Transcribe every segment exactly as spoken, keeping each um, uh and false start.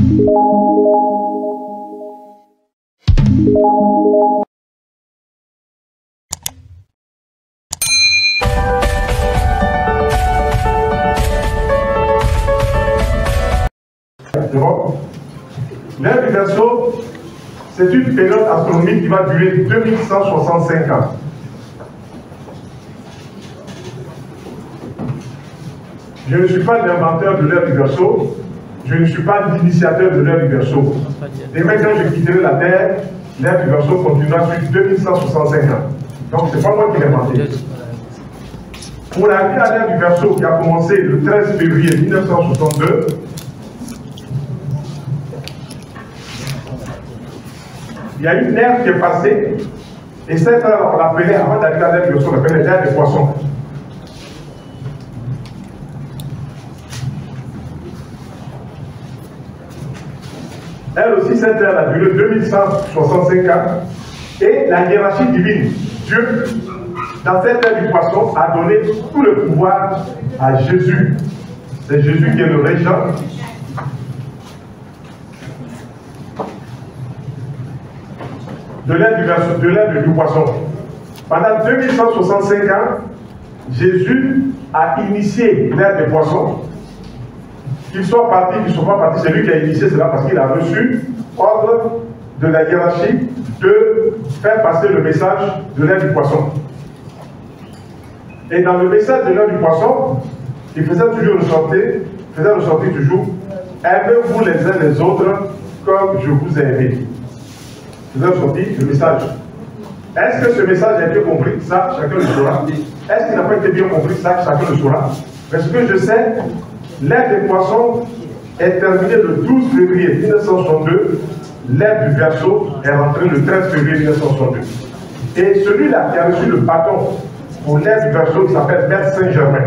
L'ère du Verseau, c'est une période astronomique qui va durer deux mille cent soixante-cinq ans. Je ne suis pas l'inventeur de l'ère du Verseau, je ne suis pas l'initiateur de l'ère du Verseau. Et maintenant, je quitterai la Terre, l'ère du Verseau continuera sur deux mille cent soixante-cinq ans. Donc, ce n'est pas moi qui l'ai inventé. Pour arriver à l'ère du Verseau qui a commencé le treize février mille neuf cent soixante-deux, il y a une ère qui est passée, et cette ère, on l'appelait, avant d'arriver à l'ère du Verseau, on l'appelait l'ère des poissons. Elle aussi, cette ère a duré deux mille cent soixante-cinq ans, et la hiérarchie divine, Dieu, dans cette ère du poisson, a donné tout le pouvoir à Jésus. C'est Jésus qui est le régent. De l'ère du, verso, de l'ère du poisson. Pendant deux mille cent soixante-cinq ans, Jésus a initié l'ère des poissons. Qu'il soit parti, qu'il ne soit pas parti, c'est lui qui a initié cela parce qu'il a reçu ordre de la hiérarchie de faire passer le message de l'ère du poisson. Et dans le message de l'ère du poisson, il faisait toujours ressortir, faisait ressortir toujours, aimez-vous les uns les autres comme je vous ai aimé. Faisait ressortir le message. Est-ce que ce message a été compris? Ça, chacun le saura. Est-ce qu'il n'a pas été bien compris? Ça, chacun le saura. Mais ce que je sais, l'ère des poissons est terminée le douze février mille neuf cent soixante-deux. L'ère du Verseau est rentrée le treize février mille neuf cent soixante-deux. Et celui-là qui a reçu le bâton pour l'ère du Verseau, qui s'appelle Maître Saint-Germain.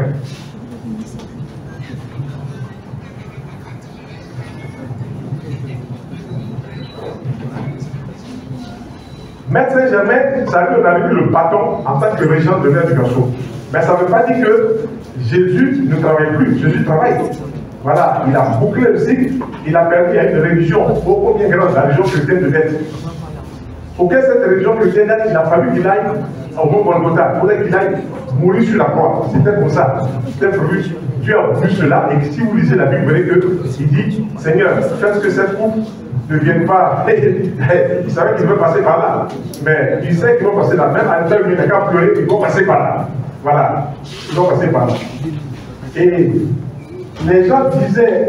Maître Saint-Germain, ça lui a remis le bâton en tant que régent de l'ère du Verseau. Mais ça ne veut pas dire que Jésus ne travaille plus. Jésus travaille. Voilà, il a bouclé le cycle, il a permis à une religion beaucoup bien grande, la religion chrétienne de l'être. Pour que cette religion chrétienne d'être, il a fallu qu'il aille au Mont Golgotha, il fallait qu'il aille mourir sur la croix. C'était comme ça. C'était prévu. Dieu a voulu cela, et si vous lisez la Bible, vous verrez qu'il dit, Seigneur, faites que cette coupe ne vienne pas. Il savait qu'il veut passer par là, mais il sait qu'il va passer là. Même à l'intérieur, il n'a qu'à pleurer, il va passer par là. Voilà, il va passer par là. Et les gens disaient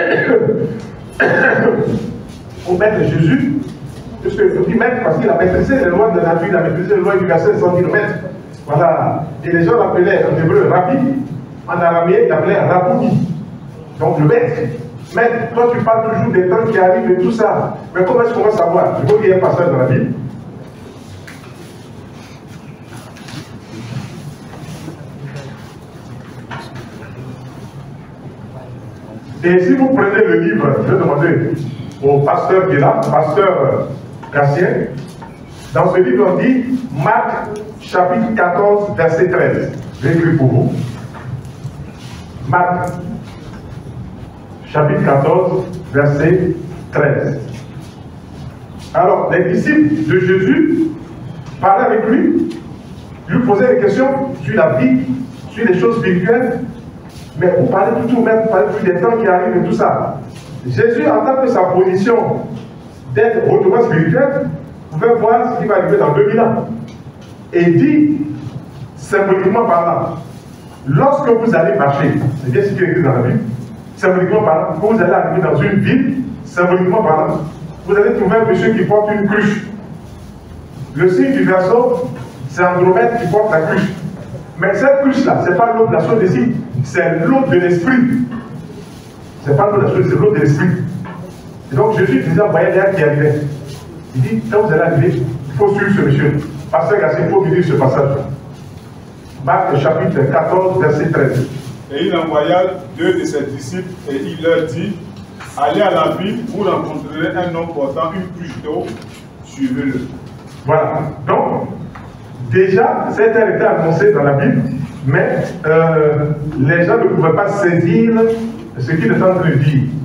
au maître Jésus, parce que je dis maître parce qu'il a maîtrisé les lois de la nature, il a maîtrisé les lois universelles sans dire maître. Voilà. Et les gens l'appelaient en hébreu Rabbi, en araméen ils l'appelaient Rabouni. Donc le maître. Maître, toi tu parles toujours des temps qui arrivent et tout ça. Mais comment est-ce qu'on va savoir? Je veux qu'il y ait un passage dans la Bible. Et si vous prenez le livre, je vais demander au pasteur qui est là, pasteur Gatien, dans ce livre on dit Marc chapitre quatorze, verset treize. J'ai écrit pour vous. Marc chapitre quatorze, verset treize. Alors, les disciples de Jésus parlaient avec lui, lui posaient des questions sur la vie, sur les choses spirituelles. Mais vous parlez toujours même, vous parlez toujours des temps qui arrivent et tout ça. Jésus, en tant que sa position d'être hautement spirituel, vous pouvez voir ce qui va arriver dans deux mille ans. Et dit, symboliquement parlant, lorsque vous allez marcher, c'est bien ce qui est écrit dans la Bible, symboliquement parlant, quand vous allez arriver dans une ville, symboliquement parlant, vous allez trouver un monsieur qui porte une cruche. Le signe du Verseau, c'est Andromède qui porte la cruche. Mais cette cruche-là, ce n'est pas l'eau de la chose ici, c'est l'eau de l'esprit. Ce n'est pas l'eau de la chose, c'est l'eau de l'esprit. Et donc Jésus disait, voyez l'air qui arrivait. Il dit, quand vous allez arriver, il faut suivre ce monsieur. Pasteur Gatien, il faut me dire ce passage-là. Marc chapitre quatorze, verset treize. Et il envoya deux de ses disciples et il leur dit, allez à la ville, vous rencontrerez un homme portant une cruche d'eau, suivez-le. Voilà. Donc, déjà, cette ère était annoncée dans la Bible, mais euh, les gens ne pouvaient pas saisir ce qu'il est en train de dire.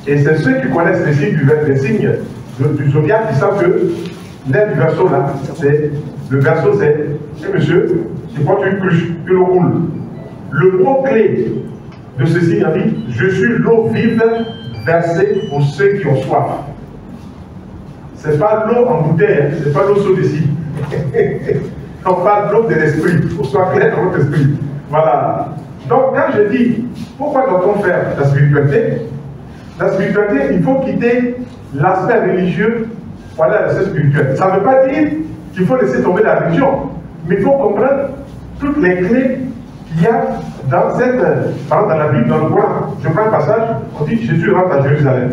Et c'est ceux qui connaissent les signes du, les signes du zodiaque qui savent que l'air du verso là, c'est le verso c'est, eh monsieur, tu portes une cruche, tu le roules. Le mot clé de ce signe dit, je suis l'eau vive versée pour ceux qui ont soif. Ce n'est pas l'eau en bouteille, hein, ce n'est pas l'eau chaude ici. On parle de l'eau de l'esprit, pour soit clair dans votre esprit. Voilà. Donc quand je dis, pourquoi doit-on faire la spiritualité? La spiritualité, il faut quitter l'aspect religieux pour aller à l'aspect spirituel. Ça ne veut pas dire qu'il faut laisser tomber la religion, mais il faut comprendre toutes les clés qu'il y a dans cette, par exemple dans la Bible, dans le Coran. Je prends un passage, on dit Jésus rentre à Jérusalem.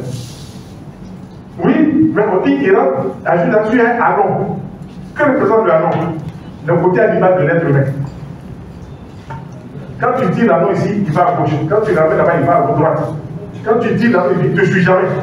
Oui, mais on dit qu'il rentre à Jérusalem sur un anon. Que représente le anon? Le côté animal de l'être humain. Quand tu tires l'anneau ici, il va à gauche. Quand tu l'amènes là-bas, il va à droite. Quand tu tires l'anneau, il ne te suit jamais.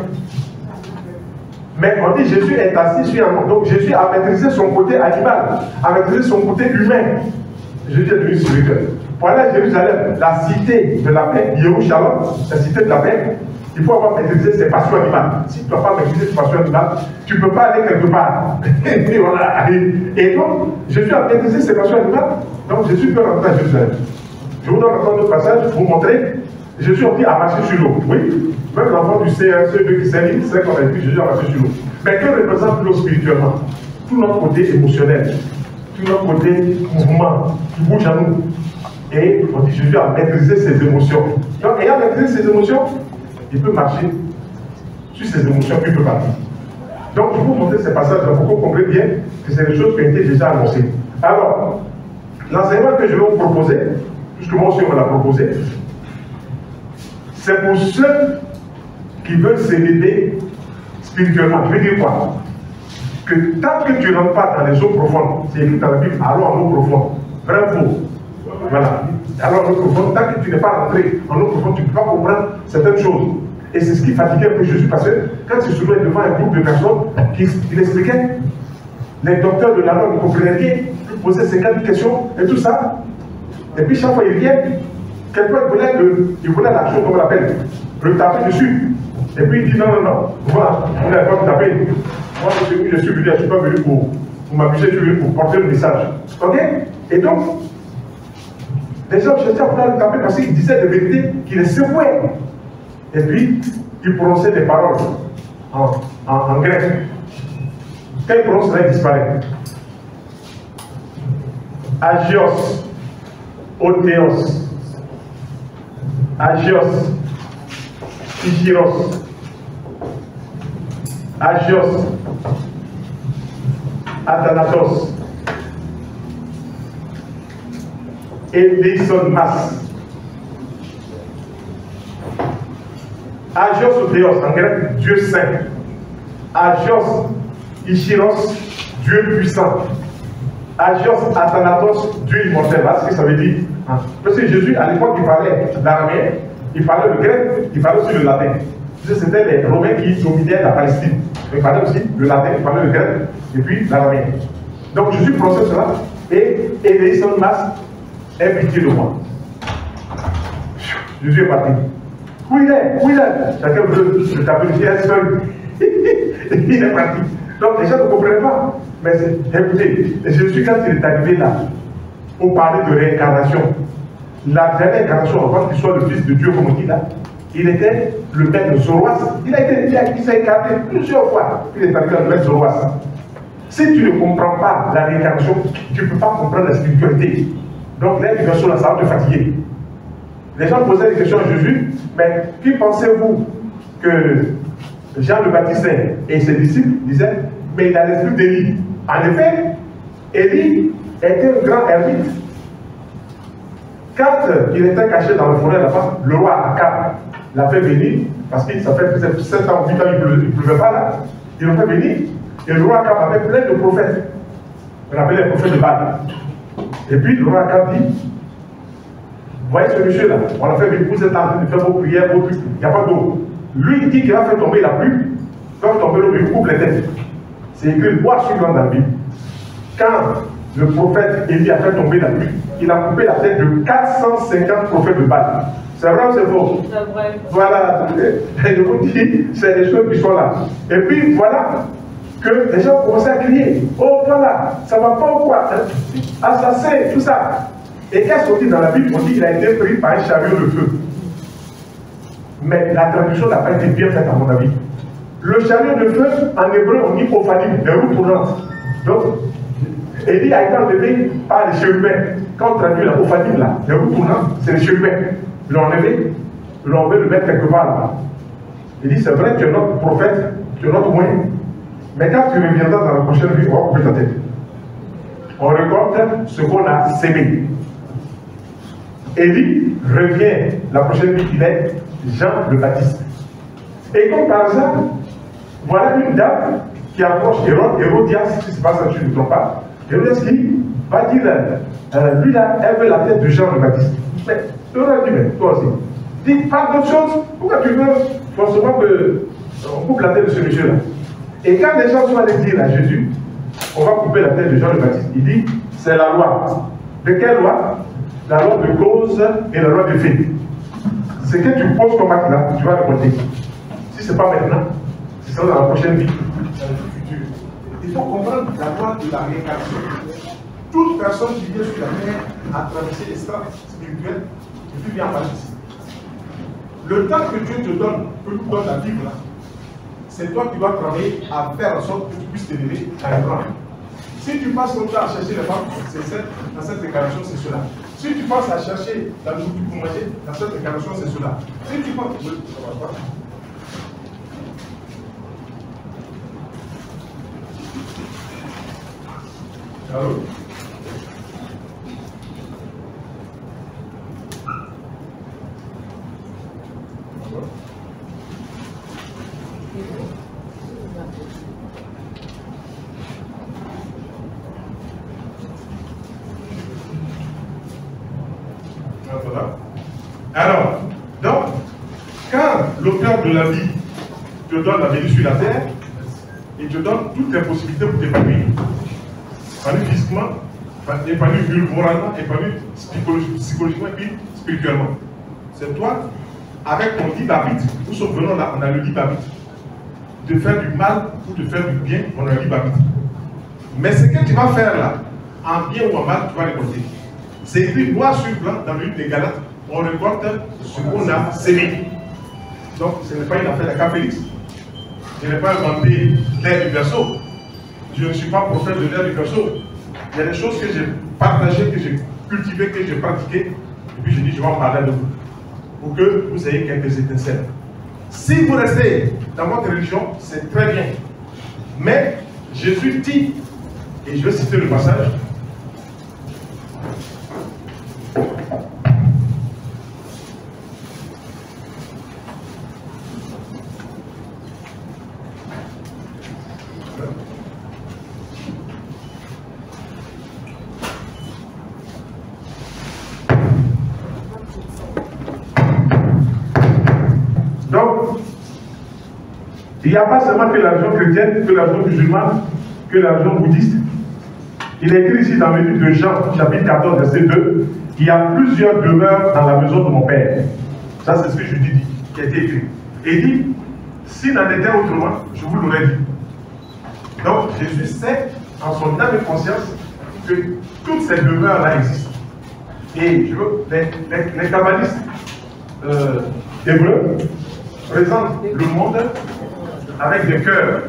Mais on dit Jésus est assis sur un anon. Donc Jésus a maîtrisé son côté animal, a maîtrisé son côté humain. Jésus est devenu spirituel. Pour aller à Jérusalem, la cité de la paix, Yerushalom, la cité de la paix, il faut avoir maîtrisé ses passions animales. Si tu n'as pas maîtrisé ses passions animales, tu ne peux pas aller quelque part. Et, voilà. Et donc, Jésus a maîtrisé ses passions animales, donc Jésus peut rentrer à Jérusalem. Je vous donne encore un autre passage pour vous montrer. Jésus a dit à marcher sur l'eau. Oui, même l'enfant du C un, C deux qui s'est dit, c'est qu'on a vu Jésus a marché sur l'eau. Mais que représente l'eau spirituellement? Tout notre côté émotionnel, tout notre côté mouvement qui bouge à nous. Et on dit Jésus a maîtrisé ses émotions. Donc, ayant maîtrisé ses émotions, il peut marcher sur ses émotions, puis il peut partir. Donc, je vais vous montrer ces passages pour que vous compreniez bien que c'est des choses qui ont été déjà annoncées. Alors, l'enseignement que je vais vous proposer, puisque moi aussi on me l'a proposé, c'est pour ceux qui veulent s'élever spirituellement. Je veux dire quoi? Que tant que tu ne rentres pas dans les eaux profondes, c'est écrit dans la Bible, allons en eau profonde. Vrai ou faux? Voilà. Alors, en eau profonde, tant que tu n'es pas rentré en eau profonde, tu ne peux pas comprendre certaines choses. Et c'est ce qui fatiguait un peu Jésus, parce que quand il se trouvait devant un groupe de personnes qui, qui expliquaient, les docteurs de la loi ne comprenaient rien, ils posaient cinquante questions et tout ça. Et puis chaque fois ils viennent, quelqu'un voulait, le, il voulait la chose qu'on l'appelle, le taper dessus. Et puis il dit non, non, non, voilà, vous n'avez pas me taper. Moi je suis, je suis venu, je ne suis pas venu pour, pour m'amuser, je suis venu pour porter le message. Ok? Et donc, les gens cherchaient à vouloir le taper parce qu'il disait des vérités qui les secouaient. Et puis, il prononçait des paroles en, en, en grec. Quand il prononce, ça disparaît. Agios, Othéos, Agios, Ichiros, Agios, Athanatos, Eleison Mas. Agios ou Théos, en grec, Dieu saint. Agios, Ichiros, Dieu puissant. Agios, Athanatos, Dieu immortel. Voilà ce que ça veut dire. Hein? Parce que Jésus, à l'époque, il parlait l'araméen, il parlait le grec, il parlait aussi le latin. C'était les Romains qui dominaient la Palestine. Il parlait aussi le latin, il parlait le grec, et puis l'araméen. Donc Jésus prononçait cela, et Eleison Mas, aie pitié de moi. Jésus est parti. Où il est? Où il est? Chacun veut se taper le ciel seul. Il est parti. Donc les gens ne comprenaient pas. Mais écoutez, Jésus, quand il est arrivé là, on parlait de réincarnation. La dernière incarnation, avant qu'il soit le Fils de Dieu, comme on dit là, il était le maître Zoroastre. Il a été, il s'est incarné plusieurs fois. Il est arrivé à le maître Zoroastre. Si tu ne comprends pas la réincarnation, tu ne peux pas comprendre la spiritualité. Donc l'incarnation, là, ça va te fatiguer. Les gens posaient des questions à Jésus, mais qui pensez-vous que Jean le Baptiste et ses disciples disaient, mais il a l'esprit d'Élie. En effet, Élie était un grand ermite. Quand il était caché dans le forêt là-bas, le roi Akab l'a fait venir, parce que ça fait sept ans, huit ans, il ne pleuvait pas là. Il l'a fait venir, et le roi Akab avait plein de prophètes. On appelait les prophètes de Baal. Et puis le roi Akab dit, vous voyez ce monsieur-là, on l'a fait venir, vous êtes en train de faire vos prières, vos trucs, il n'y a pas d'eau. Lui, il dit qu'il a fait tomber la pluie, quand tomber l'eau, il coupe les têtes. C'est écrit bois suivant dans la Bible. Quand le prophète Élie a fait tomber la pluie, il a coupé la tête de quatre cent cinquante prophètes de Baal. C'est vrai ou c'est faux? C'est vrai. Voilà, je vous dis, c'est des choses qui sont là. Et puis voilà que les gens commencent à crier. Oh voilà, ça va pas ou quoi? Assassin, tout ça. Et qu'est-ce qu'on dit dans la Bible? On dit qu'il a été pris par un chariot de feu. Mais la traduction n'a pas été bien faite à mon avis. Le chariot de feu, en hébreu, on dit ophanim, les roues tournantes. Donc, Élie a été enlevé par les chérubins. Quand on traduit la ophanim là, les roues tournantes, c'est les chérubins. Ils l'ont enlevé, ils l'ont enlevé le mettre quelque part là-bas. Il dit, c'est vrai que tu es notre prophète, tu es notre moyen. Mais quand tu reviendras dans la prochaine vie, on va couper ta tête. On récolte ce qu'on a sémé. Élie revient, la prochaine vie, il est Jean le Baptiste. Et comme par hasard, voilà une dame qui approche Hérode, Hérodias, si ce n'est pas ça, tu ne te trompes pas. Hérodias qui va dire, euh, lui là, elle veut la tête de Jean le Baptiste. Mais Hérode dit, mais toi aussi. Dis, pas d'autre chose, pourquoi tu veux forcément qu'on coupe la tête de ce monsieur-là? Et quand les gens sont allés dire à Jésus, on va couper la tête de Jean le Baptiste, il dit, c'est la loi. De quelle loi? La loi de cause et la loi de fait. Ce que tu poses comme acte là, tu vas le compter. Si ce n'est pas maintenant, ce sera dans la prochaine vie, dans le futur. Il faut comprendre la loi de la réincarnation. Toute personne qui vient sur la terre a traversé les strates spirituelles et puis vient en ici. Le temps que Dieu te donne, que tu donnes la Bible là, c'est toi qui dois travailler à faire en sorte que tu puisses t'élever à un rang. Si tu passes ton temps à chercher les femmes, c'est cette, dans cette incarnation, c'est cela. Si tu passes à chercher la nourriture pour manger, dans cette incarnation, c'est cela. Si tu passes... Oui, ça va pas. Allô? Alors, donc, quand l'auteur de la vie te donne la vie sur la terre, il te donne toutes les possibilités pour t'épanouir. Épanouir physiquement, épanouir moralement, épanouir psychologiquement et puis spirituellement. C'est toi, avec ton libre arbitre, nous sommes venus là, on a le libre arbitre. De faire du mal ou de faire du bien, on a le libre arbitre. Mais ce que tu vas faire là, en bien ou en mal, tu vas récolter. C'est écrit noir sur blanc dans le livre des Galates. On récolte ce qu'on a sémé. Donc, ce n'est pas une affaire de cas Félix. Je n'ai pas inventé l'air du berceau. Je ne suis pas prophète de l'air du berceau. Il y a des choses que j'ai partagées, que j'ai cultivées, que j'ai pratiquées. Et puis, je dis, je vais en parler de vous. Pour que vous ayez quelques étincelles. Si vous restez dans votre religion, c'est très bien. Mais, Jésus dit, et je vais citer le passage, il n'y a pas seulement que la religion chrétienne, que la religion musulmane, que la religion bouddhiste. Il est écrit ici dans le livre de Jean, chapitre quatorze, verset deux, il y a plusieurs demeures dans la maison de mon Père. Ça, c'est ce que je dis, qui a été écrit. Et il dit, s'il en était autrement, je vous l'aurais dit. Donc, Jésus sait, en son âme et conscience, que toutes ces demeures-là existent. Et je veux, les, les, les kabbalistes euh, hébreux présentent le monde avec des cœurs.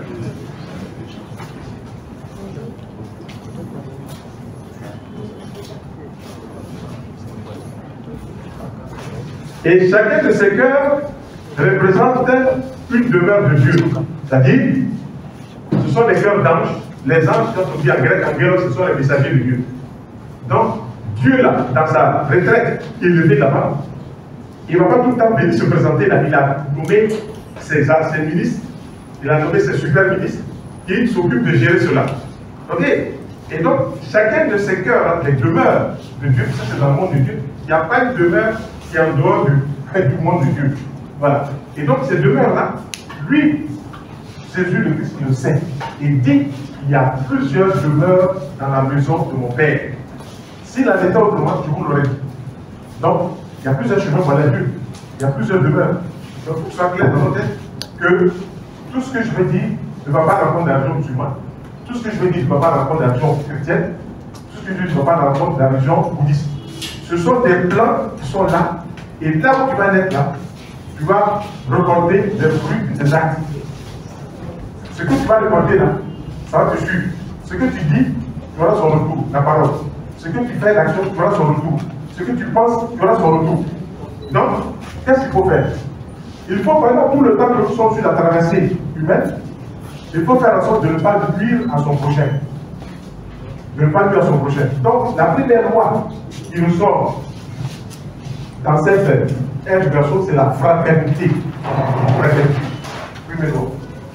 Et chacun de ces cœurs représente une demeure de Dieu. C'est-à-dire, ce sont des cœurs d'anges. Les anges, quand on dit en grec, en grec, ce sont les messagers de Dieu. Donc, Dieu, là, dans sa retraite, il est levé là-bas. Il ne va pas tout le temps venir se présenter là. Il a nommé ses, ses ministres, il a nommé ses super ministres, qui s'occupent de gérer cela. Ok? Et donc, chacun de ces cœurs, les demeures de Dieu, ça c'est dans le monde de Dieu, il n'y a pas une demeure qui est en dehors du, du monde de Dieu. Voilà. Et donc, ces demeures-là, lui, Jésus le Christ, il le sait. Il dit il y a plusieurs demeures dans la maison de mon Père. S'il en était autrement, je vous l'aurais dit. Donc, il y a plusieurs chemins pour aller à Dieu. Il y a plusieurs demeures. Donc, il faut que ce soit clair dans notre tête que tout ce que je veux dire ne va pas dans le compte de la religion musulmane. Tout ce que je veux dire ne va pas dans le compte de la religion chrétienne. Tout ce que je veux dire ne va pas dans le compte de la religion bouddhiste. Ce sont des plans qui sont là. Et là où tu vas naître là, tu vas récolter les fruits de tes actes. Ce que tu vas récolter là, ça va te suivre. Ce que tu dis, tu auras son retour, la parole. Ce que tu fais, l'action, tu auras son retour. Ce que tu penses, tu auras son retour. Donc, qu'est-ce qu'il faut faire? Il faut, pendant tout le temps que nous sommes sur la traversée humaine, il faut faire en sorte de ne pas nuire à son prochain. De ne pas nuire à son prochain. Donc, la première loi qui nous sort dans cette version, c'est la fraternité. Fraternité. Première loi.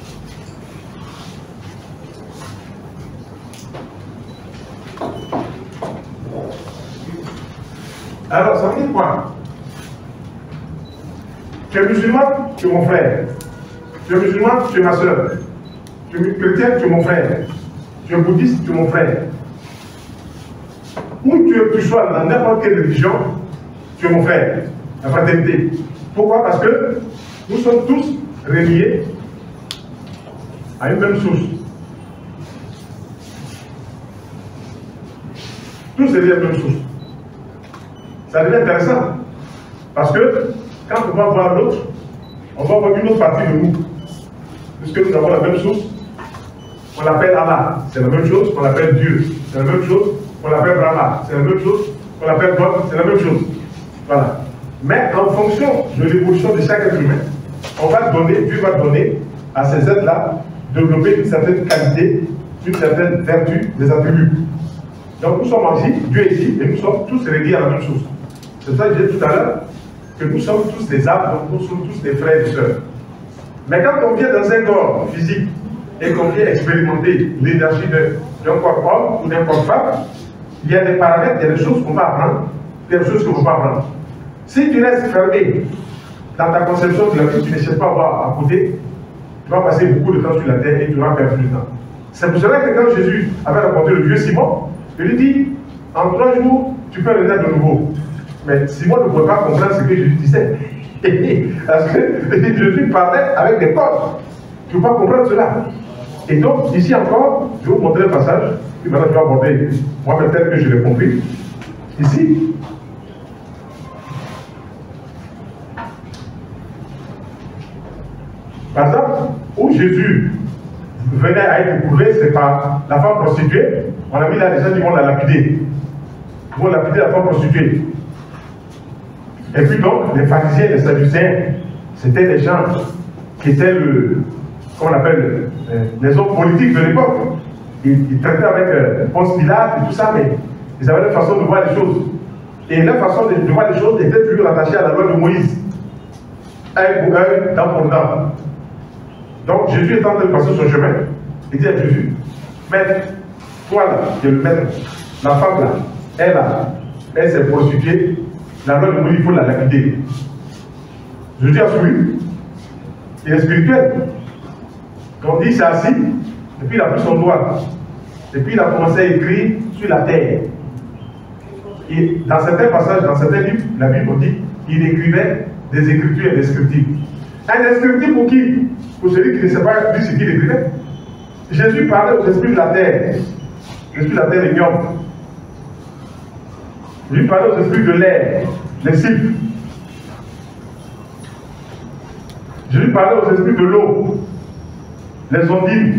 Alors, ça veut dire quoi? Tu es musulman, tu es mon frère. Tu es musulman, tu es ma soeur. Tu es chrétien, tu es mon frère. Tu es bouddhiste, tu es mon frère. Où tu, tu sois dans n'importe quelle religion, tu es mon frère. La fraternité. Pourquoi? Parce que nous sommes tous reliés à une même source. Tous reliés à une même source. Ça devient intéressant. Parce que quand on va voir l'autre, on va voir une autre partie de nous. Puisque nous avons la même source, on l'appelle Allah. C'est la même chose qu'on l'appelle Dieu. C'est la même chose qu'on l'appelle Brahma. C'est la même chose qu'on l'appelle God. C'est la même chose. Voilà. Mais en fonction de l'évolution de chaque être humain, on va donner, Dieu va donner à ces êtres-là développer une certaine qualité, une certaine vertu, des attributs. Donc nous sommes ici, Dieu est ici, et nous sommes tous reliés à la même chose. C'est ça que j'ai dit tout à l'heure, que nous sommes tous des âmes, donc nous sommes tous des frères et sœurs. Mais quand on vient dans un corps physique et qu'on vient expérimenter l'énergie d'un corps homme ou d'un corps femme, il y a des paramètres, il y a des choses qu'on va apprendre, il y a des choses qu'on ne va pas apprendre. Si tu restes fermé dans ta conception de la vie, tu ne sais pas voir à côté, tu vas passer beaucoup de temps sur la terre et tu vas perdre du temps. C'est pour cela que quand Jésus avait rencontré le vieux Simon, il lui dit, en trois jours, tu peux renaître de nouveau. Mais Simon ne pouvait pas comprendre ce que Jésus disait. Parce que Jésus parlait avec des codes. Tu ne peux pas comprendre cela. Et donc, ici encore, je vais vous montrer le passage. Et maintenant, je vais aborder, moi peut-être que je l'ai compris. Ici, par exemple, où Jésus venait à être éprouvé, c'est par la femme prostituée. On a mis là, les gens qui vont la lapider. Ils vont lapider la femme prostituée. Et puis donc, les pharisiens, les sadducéens, c'était des gens qui étaient le, comment on appelle, euh, les hommes politiques de l'époque. Ils, ils traitaient avec euh, Ponce Pilate et tout ça, mais ils avaient leur façon de voir les choses. Et leur façon de, de voir les choses était toujours attachée à la loi de Moïse. Œil pour œil, dent pour dent. Donc Jésus est en train de passer son chemin. Il dit à Jésus, maître, toi là, qui es le maître, la femme là, elle là, elle s'est prostituée. La loi de Moïse, il faut la lapider. Jésus a souri. Il est spirituel. Quand on dit, il s'est assis, et puis il a pris son doigt. Et puis il a commencé à écrire sur la terre. Et dans certains passages, dans certains livres, la Bible dit qu'il écrivait des écritures et des scriptures. Un descriptif pour qui? Pour celui qui ne sait pas dire ce qu'il écrivait. Jésus parlait aux esprits de la terre. L'esprit de la terre ignore. Jésus parlait aux esprits de l'air, les cypres. Jésus parlait aux esprits de l'eau, les ondines.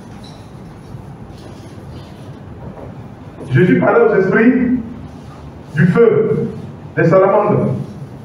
Jésus parlait aux esprits du feu, des salamandres.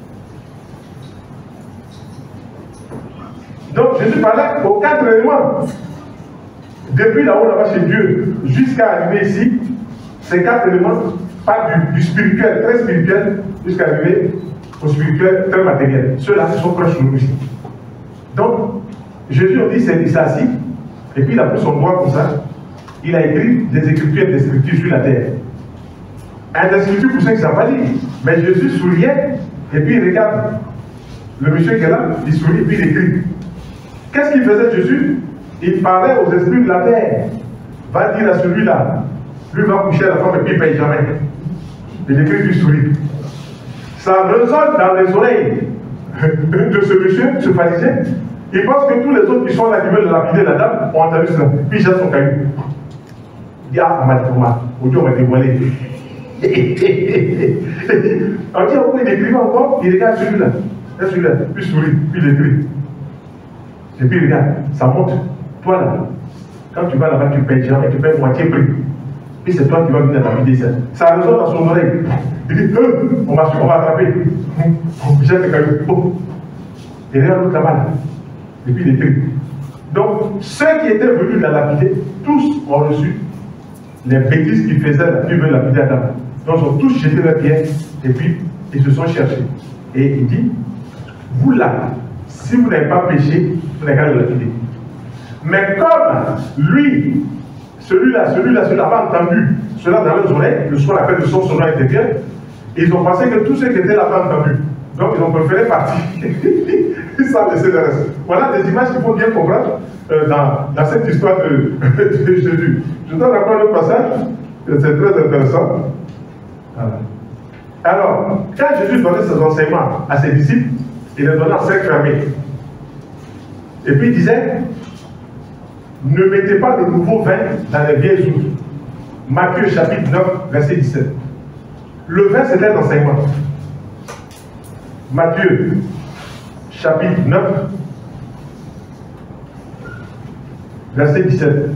Donc Jésus parlait aux quatre éléments. Depuis là-haut, là-bas chez Dieu, jusqu'à arriver ici, ces quatre éléments, pas du, du spirituel, très spirituel, jusqu'à arriver au spirituel très matériel. Ceux-là, ils sont proches de nous ici. Donc, Jésus a dit, c'est assis, et puis il a pris son doigt comme ça, il a écrit des écritures et des scriptures sur la terre. Un des scriptures pour ceux qui ne savent pas lire. Mais Jésus souriait, et puis il regarde le monsieur qui est là, il sourit, et puis il écrit. Qu'est-ce qu'il faisait Jésus? Il parlait aux esprits de la terre. Va dire à celui-là, lui va coucher à la femme et puis il ne paye jamais. Il écrit, puis il sourit. Ça résonne dans les oreilles de ce monsieur, ce pharisien, il pense que tous les autres qui sont là, qui veulent lapider la dame, ont entendu cela. Puis il jette son caillou. Il dit, ah, Mathoma, aujourd'hui on va dévoiler. On dit, oh, il écrivait encore, il regarde celui-là, celui-là, puis il sourit, puis il écrit. Et puis il regarde, ça monte. Toi là, quand tu vas là-bas, tu payes jamais, tu payes moitié prix. Puis c'est toi qui vas venir lapider ça. Ça résonne dans son oreille. Il dit, euh, on va, on va attraper. On jette le caillou. Oh. Et regarde l'autre là-bas. Là. Et puis il écrit. Donc, ceux qui étaient venus la lapider, tous ont reçu les bêtises qu'ils faisaient, la qui veulent lapider Adam. Donc, ils ont tous jeté leurs pierres et puis ils se sont cherchés. Et il dit, vous là, si vous n'avez pas péché, vous n'avez qu'à le lapider. Mais comme lui, celui-là, celui-là, celui-là n'a pas entendu cela dans leurs oreilles, ce qu'on appelle le son sonore intérieur, ils ont pensé que tous ceux qui étaient là n'ont pas entendu. Donc, ils ont préféré partir. Sans laisser le reste. Voilà des images qu'il faut bien comprendre euh, dans, dans cette histoire de, de Jésus. Je donne encore un autre passage, c'est très intéressant. Voilà. Alors, quand Jésus donnait ses enseignements à ses disciples, il les donnait en cercle fermé. Et puis il disait, ne mettez pas de nouveau vin dans les vieilles outres. Matthieu chapitre neuf, verset dix-sept. Le vin, c'était l'enseignement. Matthieu chapitre neuf, verset dix-sept.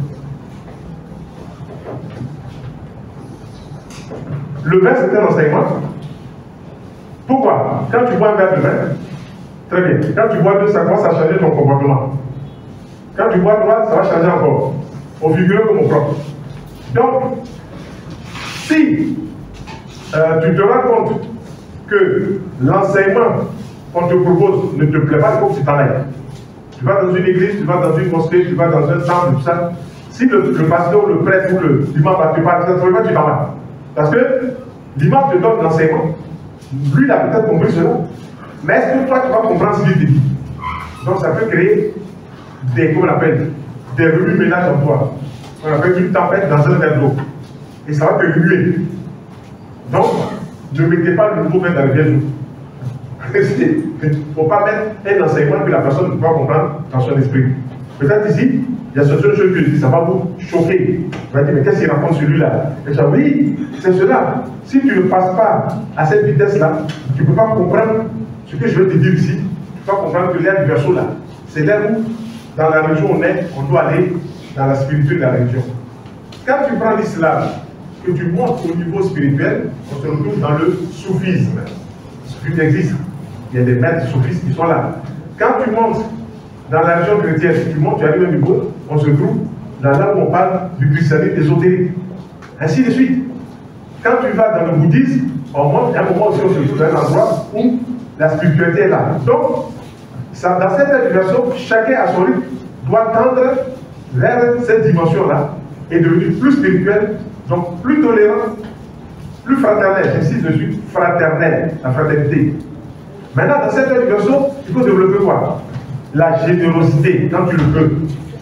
Le vin, c'était l'enseignement. Pourquoi? Quand tu bois un verre de vin, très bien. Quand tu bois deux, ça commence à changer ton comportement. Quand tu bois trois, ça va changer encore. Au figuré comme au propre. Donc, si euh, tu te rends compte que l'enseignement qu'on te propose ne te plaît pas, il faut que tu t'en ailles. Tu vas dans une église, tu vas dans une mosquée, tu vas dans un temple, tout ça. Si le, le pasteur, le prêtre ou l'imam va te parler, ça ne veut pas que tu t'en vas. Parce que l'imam te donne l'enseignement. Lui, il a peut-être compris cela. Mais est-ce que toi, tu vas comprendre ce qu'il te dit? Donc, ça peut créer des, comment on appelle, des remue-ménages en toi. On appelle une tempête dans un verre d'eau. Et ça va te remuer. Donc, ne mettez pas le nouveau vin dans le vieil eau. Il ne faut pas mettre un enseignement que la personne ne peut pas comprendre dans son esprit. Peut-être ici, il y a certaines choses que je dis, ça va vous choquer. Vous allez dire, mais qu'est-ce qu'il raconte celui-là? Et je dis, oui, c'est cela. Si tu ne passes pas à cette vitesse-là, tu ne peux pas comprendre ce que je veux te dire ici. Tu ne peux pas comprendre que l'air du verso là, c'est l'air où, dans la religion où on est, on doit aller dans la spiritualité de la religion. Quand tu prends l'islam, que tu montes au niveau spirituel, on se retrouve dans le soufisme. Le soufisme existe. Il y a des maîtres soufistes qui sont là. Quand tu montes dans la religion chrétienne, tu montes, tu arrives au niveau, on se trouve dans là où on parle du christianisme ésotérique. Ainsi de suite. Quand tu vas dans le bouddhisme, on monte, à un moment aussi on se trouve dans un endroit où la spiritualité est là. Donc, ça, dans cette éducation, chacun à son rythme doit tendre vers cette dimension-là et devenir plus spirituel, donc plus tolérant, plus fraternel, j'insiste dessus, fraternel, la fraternité. Maintenant, dans cette éducation, il faut développer quoi? La générosité, quand tu le peux.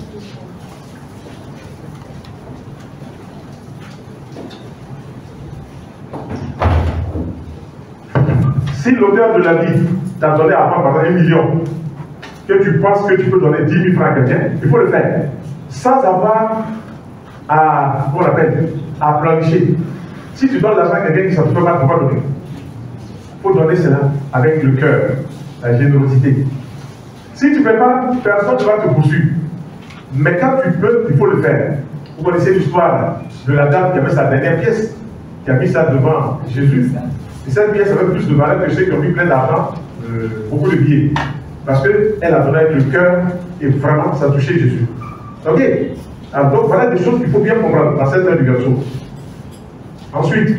Si l'auteur de la vie t'a donné avant par exemple un million, que tu penses que tu peux donner dix mille francs à quelqu'un, il faut le faire. Sans avoir à, comment on appelle, à planifier. Si tu donnes l'argent à quelqu'un qui ne s'en peut pas, tu ne peux pas donner. Il faut donner cela avec le cœur, la générosité. Si tu ne fais pas, personne ne va te poursuivre. Mais quand tu peux, il faut le faire. Vous connaissez l'histoire de la dame qui avait sa dernière pièce, qui a mis ça devant Jésus. Et cette pièce avait plus de valeur que ceux qui ont mis plein d'argent, euh, beaucoup de billets. Parce qu'elle a donné avec le cœur et vraiment ça a touché Jésus. Ok? Alors donc voilà des choses qu'il faut bien comprendre dans cette éducation. Ensuite,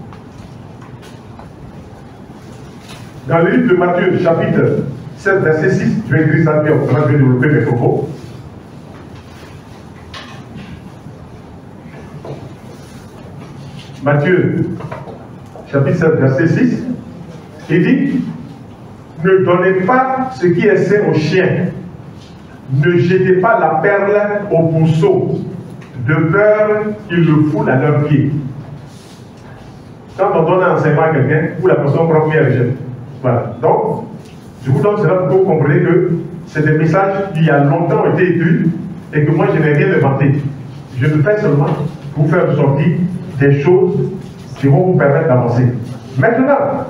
dans le livre de Matthieu, chapitre sept, verset six, je vais écrire ça bien, je vais développer mes propos. Matthieu, chapitre sept, verset six, il dit, ne donnez pas ce qui est sain aux chiens, ne jetez pas la perle aux pourceaux, de peur qu'ils le foulent à leurs pieds. Quand on donne un enseignement à quelqu'un, où la personne prend bien le jette. Voilà. Donc, Je vous donne cela pour que vous compreniez que c'est des messages qui il y a longtemps ont été écrits et que moi je n'ai rien inventé. Je le fais seulement pour vous faire ressortir des choses qui vont vous permettre d'avancer. Maintenant,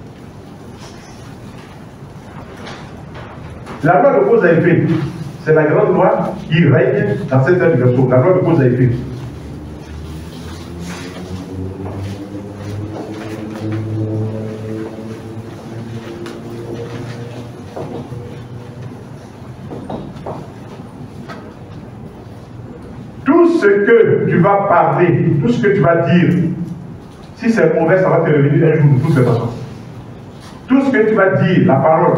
la loi de cause à effet, c'est la grande loi qui règne dans cette version, la loi de cause à effet. Tout ce que tu vas parler, tout ce que tu vas dire, si c'est mauvais, ça va te revenir un jour de toutes les façons. Tout ce que tu vas dire, la parole,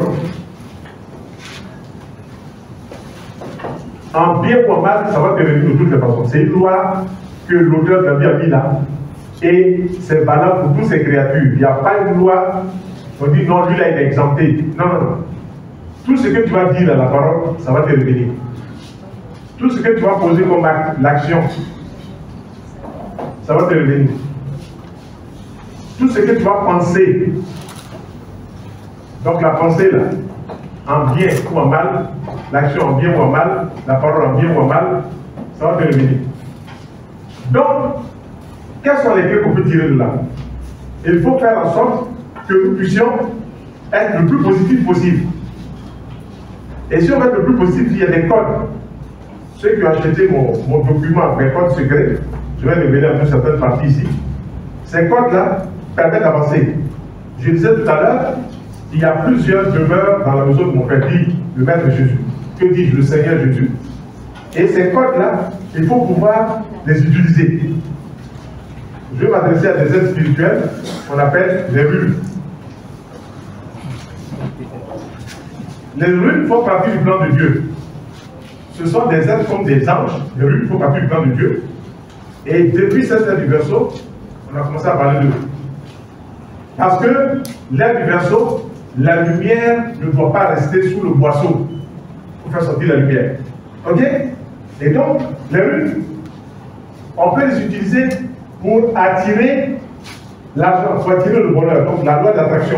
en bien ou en mal, ça va te revenir de toutes les façons. C'est une loi que l'auteur de la Bible a mis là. Et c'est valable pour toutes ces créatures. Il n'y a pas une loi, on dit non, lui là il est exempté. Non, non, non. Tout ce que tu vas dire à la parole, ça va te revenir. Tout ce que tu vas poser comme acte, l'action, ça va te revenir. Tout ce que tu vas penser, donc la pensée là, en bien ou en mal, l'action en bien ou en mal, la parole en bien ou en mal, ça va te revenir. Donc, quels sont les clés qu'on peut tirer de là? Il faut faire en sorte que nous puissions être le plus positif possible. Et si on veut être le plus positif, il y a des codes. Ceux qui ont acheté mon, mon document, mes codes secrets, je vais révéler un peu certaines parties ici. Ces codes-là permettent d'avancer. Je disais tout à l'heure, il y a plusieurs demeures dans la maison de mon Père, dit le Maître Jésus. Que dis-je, le Seigneur Jésus? Et ces codes-là, il faut pouvoir les utiliser. Je vais m'adresser à des êtres spirituels qu'on appelle les runes. Les runes font partie du plan de Dieu. Ce sont des êtres comme des anges. Les runes font partie du plan de Dieu. Et depuis cette ère du verseau, on a commencé à parler d'eux. Parce que l'ère du verseau, la lumière ne doit pas rester sous le boisseau pour faire sortir la lumière. Ok? Et donc, les runes, on peut les utiliser pour attirer l'argent, pour attirer le bonheur. Donc, la loi d'attraction.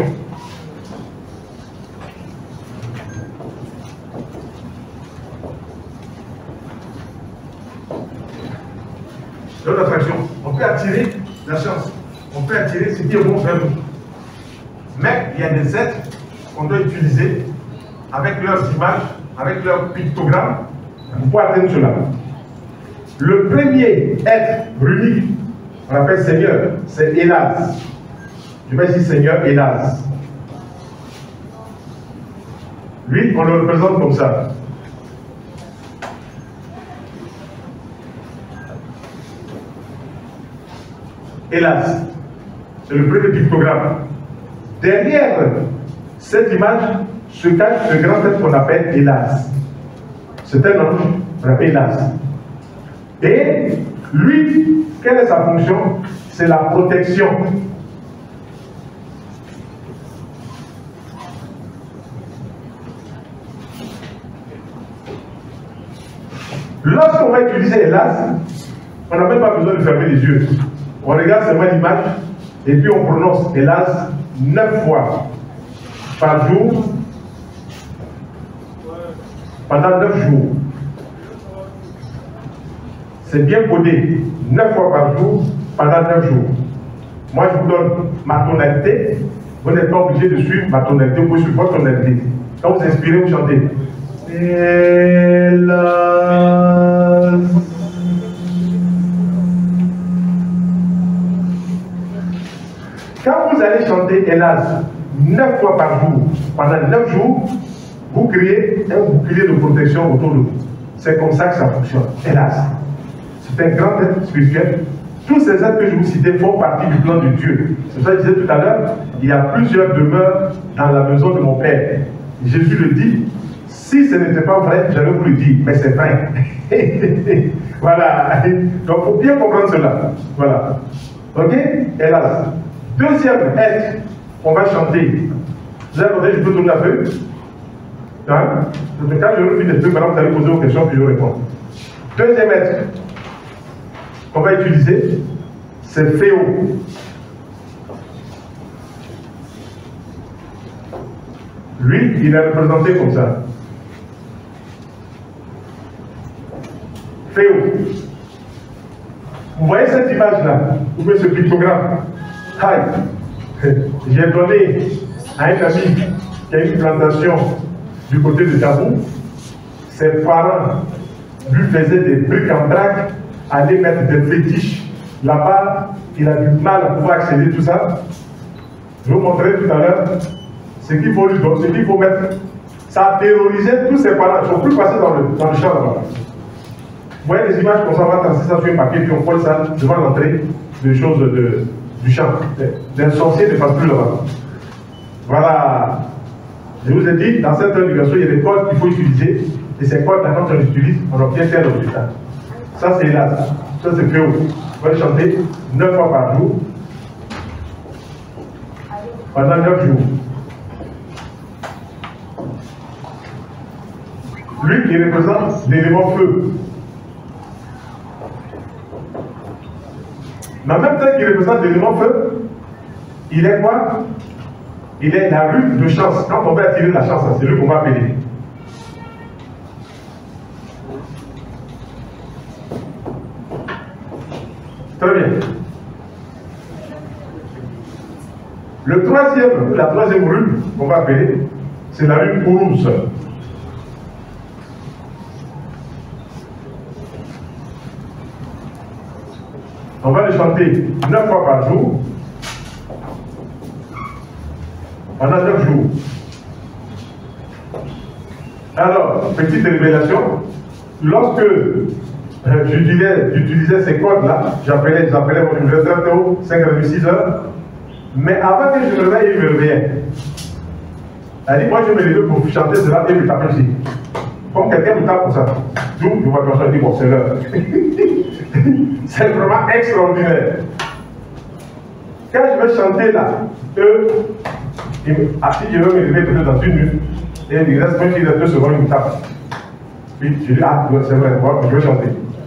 Loi d'attraction. On peut attirer la chance. On peut attirer ce qui est bon vers nous. Mais il y a des êtres qu'on doit utiliser avec leurs images, avec leurs pictogrammes, pour atteindre cela. Le premier être runique, on appelle Seigneur, c'est Hélas. Je vais dire Seigneur Hélas. Lui, on le représente comme ça. Hélas, c'est le premier pictogramme. Derrière cette image se cache le grand être qu'on appelle Hélas. C'est un ange qu'on appelle Hélas. Et lui, quelle est sa fonction? C'est la protection. Lorsqu'on va utiliser Hélas, on n'a même pas besoin de fermer les yeux. On regarde seulement l'image et puis on prononce Hélas neuf fois par jour pendant neuf jours. C'est bien codé, neuf fois par jour pendant neuf jours. Moi je vous donne ma tonalité, vous n'êtes pas obligé de suivre ma tonalité, vous pouvez suivre votre tonalité. Quand vous inspirez, vous chantez Hélas. Quand vous allez chanter Hélas neuf fois par jour, pendant neuf jours, vous créez un bouclier de protection autour de vous. C'est comme ça que ça fonctionne. Hélas. C'est un grand être spirituel. Tous ces êtres que je vous citais font partie du plan de Dieu. C'est ça que je disais tout à l'heure. Il y a plusieurs demeures dans la maison de mon Père. Jésus le dit. Si ce n'était pas vrai, j'allais vous le dire. Mais c'est vrai. Voilà. Donc il faut bien comprendre cela. Voilà. Ok? Hélas. Deuxième être qu'on va chanter. Vous avez demandé, je peux tourner la feuille? Hein? Dans tout cas, je refuse des trucs, maintenant vous allez poser vos questions, puis je réponds. Deuxième être qu'on va utiliser, c'est Féo. Lui, il est représenté comme ça. Féo. Vous voyez cette image-là? Vous voyez ce pictogramme? Aïe. J'ai donné à un ami qui a une plantation du côté de Djabou. Ses parents lui faisaient des briques en braque, aller mettre des fétiches. Là-bas, il a du mal à pouvoir accéder tout ça. Je vous montrerai tout à l'heure ce qu'il faut lui donner, ce qu'il faut mettre. Ça a terrorisé tous ses parents. Ils ne sont plus passés dans le, dans le champ là-bas. Vous voyez les images qu'on s'en va tracer ça sur un papier, puis on colle ça devant l'entrée de choses de, du champ. Les sorciers ne passent plus là-bas. Voilà. Je vous ai dit, dans cette éducation, il y a des codes qu'il faut utiliser. Et ces codes, quand on les utilise, on obtient tel résultat. Ça, c'est là. Ça, ça c'est Féo. Vous allez chanter neuf fois par jour. Pendant neuf jours. Lui qui représente l'élément feu. Mais en même temps qu'il représente l'élément feu, il est quoi? Il est la rue de chance. Quand on va attirer la chance, c'est lui qu'on va appeler. Très bien. Le troisième, la troisième rue qu'on va appeler, c'est la rue Kourousse. On va le chanter neuf fois par jour, pendant neuf jours. Alors, petite révélation, lorsque euh, j'utilisais ces codes-là, j'appelais mon numéro très tôt, cinq heures six heures, mais avant que je me réveille, il me réveillait. Elle dit, moi je me levais pour chanter cela et me taper ici. Comme quelqu'un me tape pour ça. Donc, je vois comme ça, je dis, bon, c'est l'heure. C'est vraiment extraordinaire. Quand je vais chanter là, eux, ah, si je veux me lever peut-être dans une minute, et il reste même s'il reste deux secondes, il me tape. Puis je dis, ah, c'est vrai, bon, je vais chanter.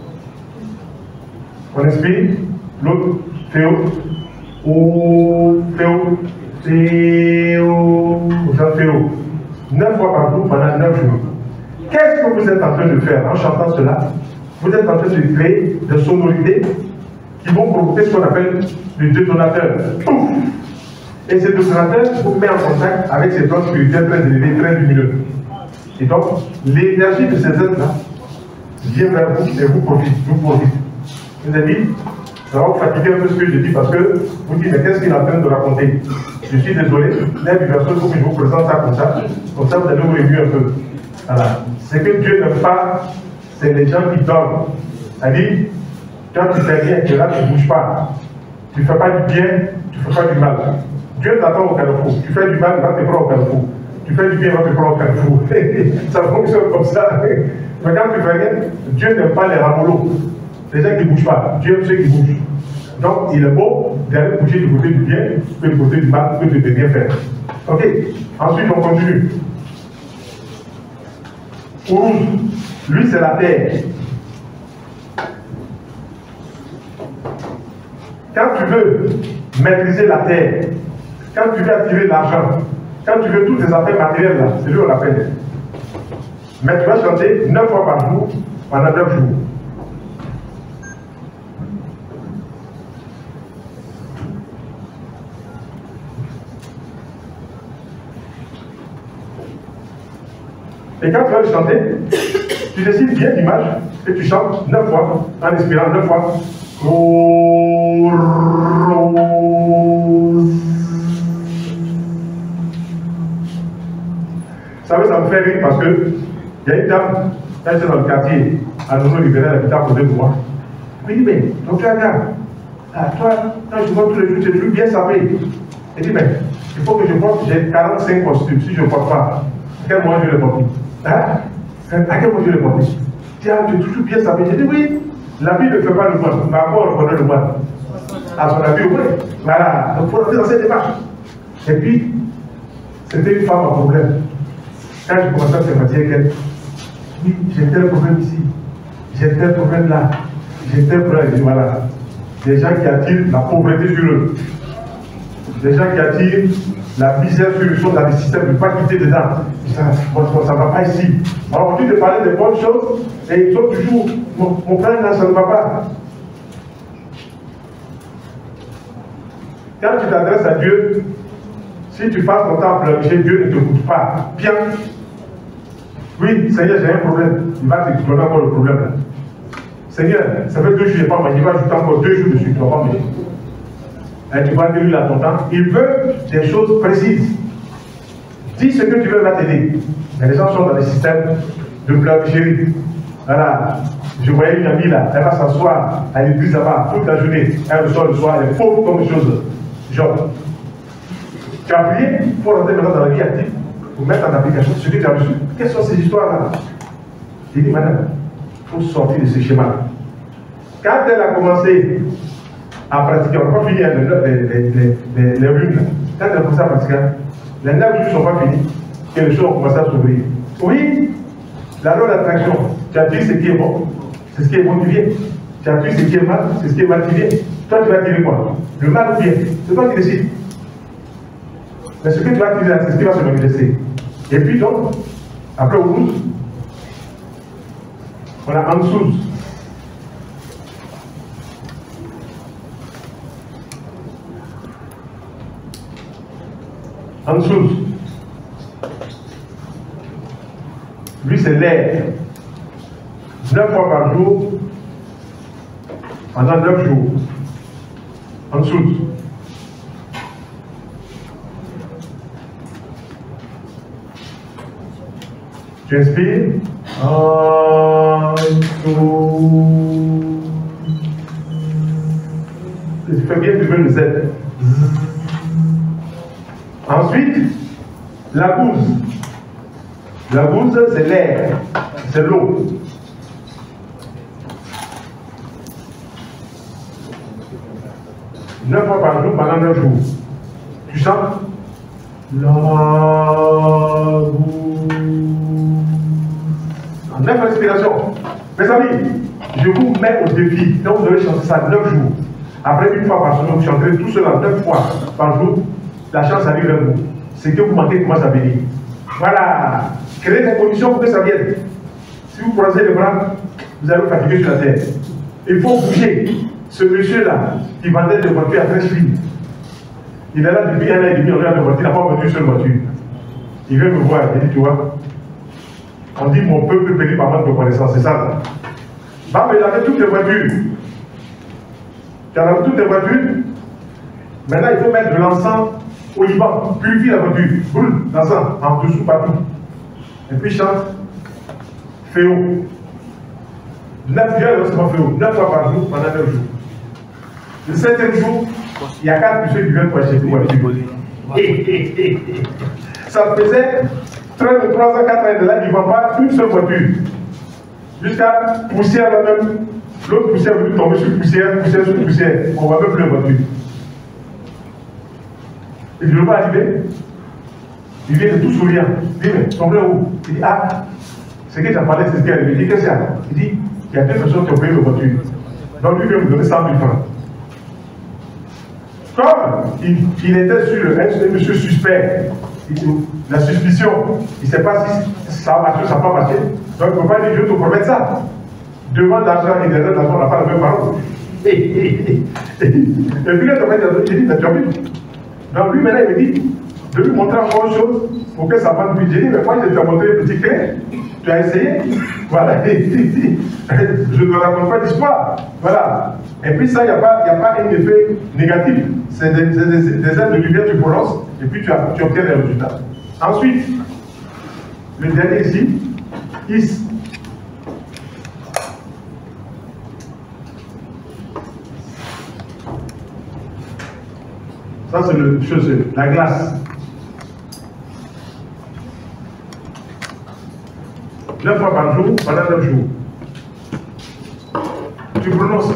On inspire, l'autre, Féo, ou Féo, Féo, on chante Féo. Neuf fois par jour pendant neuf jours. Qu'est-ce que vous êtes en train de faire en chantant cela? Vous êtes en train de créer des sonorités qui vont provoquer ce qu'on appelle le détonateur. Pouf! Et ce détonateur vous met en contact avec ces dons spirituels très élevés, très lumineux. Et donc, l'énergie de ces êtres-là vient vers vous et vous profite, vous profite. Vous avez dit, ça va vous fatiguer un peu ce que je dis parce que vous dites, mais qu'est-ce qu'il est en train de raconter? Je suis désolé, l'invitation, il faut que je vous présente ça comme ça, comme ça vous allez vous réunir un peu. Voilà. Ce que Dieu n'aime pas, c'est les gens qui dorment. C'est-à-dire, quand tu fais rien, tu es là, tu ne bouges pas. Tu ne fais pas du bien, tu ne fais pas du mal. Dieu t'attend au carrefour. Tu fais du mal, il va te prendre au carrefour. Tu fais du bien, il va te prendre au carrefour. Ça fonctionne comme ça. Mais quand tu fais rien, Dieu n'aime pas les ramollos. Les gens qui ne bougent pas. Dieu aime ceux qui bougent. Donc, il est beau d'aller bouger du côté du bien que du côté du mal que de bien faire. Ok. Ensuite, on continue. Kourousse, lui, c'est la terre. Quand tu veux maîtriser la terre, quand tu veux attirer l'argent, quand tu veux toutes tes affaires matérielles, là, c'est lui qu'on appelle. Mais tu vas chanter neuf fois par jour pendant neuf jours. Et quand tu vas le chanter, tu décides bien l'image et tu chantes neuf fois, en inspirant neuf fois. Ça veut, ça me fait rire parce que il y a une dame, quand j'étais dans le quartier, à nouveau libéré, elle habitait à côté de moi. Elle me dit, mais, donc tu regardes, ah, toi, quand je vois tous les jours, tu es toujours bien sablé. Elle dit, mais, il faut que je porte, j'ai quarante-cinq costumes, si je ne porte pas, à quel moment je vais les porter? Hein? À quel moment je vais les porter? Tiens, tu es toujours bien sablé. J'ai dit, oui, l'habit ne fait pas le moine, mais encore on reconnaît le moine. À son habit, oui. Voilà, donc il faut rentrer dans cette démarche. Et puis, c'était une femme à problème. Quand je commençais à se faire dire qu'elle, oui, j'ai tel problème ici, j'ai tel problème là, j'ai tel problème, je dis voilà, des gens qui attirent la pauvreté sur eux, des gens qui attirent la misère sur les choses, dans les systèmes, ne pas quitter dedans. Ça ne va pas ici. Alors, on dit de parler de bonnes choses, et ils ont toujours, mon, mon frère, là, ça ne va pas. Quand tu t'adresses à Dieu, si tu passes ton temps à pleurer, Dieu ne t'écoute pas. Bien. Oui, Seigneur, j'ai un problème. Il va t'exploser encore le problème là. Seigneur, ça fait deux jours, je n'ai pas mangé, il va ajouter encore deux jours dessus, tu ne vas pas manger. Et tu vas dire lui à ton temps. Il veut des choses précises. Dis ce que tu veux, va t'aider. Mais les gens sont dans le système de pleurer. Voilà. Je voyais une amie là, elle va s'asseoir à l'église là-bas toute la journée. Elle ressort le soir, elle est pauvre comme une chose. Genre, tu as prié pour rentrer maintenant dans la vie active, pour mettre en application ce que tu as reçu. Quelles sont ces histoires-là? Il dit, madame, il faut sortir de ce schéma. Quand elle a commencé à pratiquer, on n'a pas fini les, les, les, les, les runes. Quand elle a commencé à pratiquer, les neuf jours ne sont pas finis, et les choses ont commencé à s'ouvrir. Oui, la loi d'attraction, tu as dit ce qui est bon, c'est ce qui est bon qui vient. Tu as dit ce qui est mal, c'est ce qui est mal qui vient. Toi, tu vas tirer quoi? Le mal ou bien? C'est toi qui décides. Mais ce que tu vas tirer, c'est ce qui va se manifester. Et puis donc, après au bout, on a en dessous. En dessous. Lui, c'est l'air. Neuf fois par jour, pendant neuf jours. En dessous. Tu inspires. En dessous. Tu fais bien tu veux le Z. Ensuite, la bouse. La bouse, c'est l'air, c'est l'eau. Neuf fois par jour pendant neuf jours. Tu sens? La bouse. En neuf respirations. Mes amis, je vous mets au défi. Donc vous devez chanter ça neuf jours. Après, une fois par semaine, vous chanterez tout cela neuf fois par jour. La chance arrive vers vous. Ce que vous manquez commence à venir. Voilà. Créez des conditions pour que ça vienne. Si vous croisez les bras, vous allez vous fatiguer sur la terre. Il faut bouger. Ce monsieur-là, qui vendait des voitures à treize filles, il est là depuis un an et demi, on regarde des voitures, il n'a pas vendu une seule voiture. Il vient me voir, il dit, tu vois, on dit mon peuple périt par manque de connaissance, c'est ça là. Bah, mais il avait toutes les voitures. Tu as toutes les voitures. Maintenant, il faut mettre de l'encens au Liban, purifie la voiture, brûle l'encens en dessous partout. Et puis chante Féo. Neuf heures, c'est pas Féo, neuf fois par jour pendant neuf jours. Le septième jour, il y a quatre monsieur qui viennent pour acheter une voiture. Ça faisait trois ans, quatre ans de là, ils ne vendent pas une seule voiture. Jusqu'à poussière là-même, l'autre poussière veut tomber sur poussière, poussière sur poussière. On ne va même plus la voiture. Et il ne veut pas arriver. Il vient de tout souriant. Il dit, mais ton frère où? Il dit, ah, ce que tu as parlé, c'est ce qui est arrivé. Il dit, qu'est-ce qu'il y a? Il dit, il y a deux personnes qui ont payé la voiture. Donc lui vient me donner cent mille francs. Comme il, il était sur le un monsieur suspect, il, la suspicion, il ne sait pas si ça va marcher ou ça va pas marcher. Donc il ne peut pas dire, je te promets ça. Devant l'argent et derrière l'argent, on n'a pas la même parole. Et, et, et, et, et puis là, il dit, mais tu as vu? Donc lui, maintenant, il me dit, de lui montrer encore une chose pour que ça vende plus. J'ai dit, mais moi, je t'ai montré une petite clé. Tu as essayé? Voilà. Je ne raconte pas d'histoire. Voilà. Et puis ça, il n'y a, a pas un effet négatif. C'est des, des, des, des aides de lumière que tu prononces et puis tu, as, tu obtiens des résultats. Ensuite, le dernier ici, is. Ça, c'est le chose, la glace. Neuf fois par jour, pendant neuf jours. Tu prononces.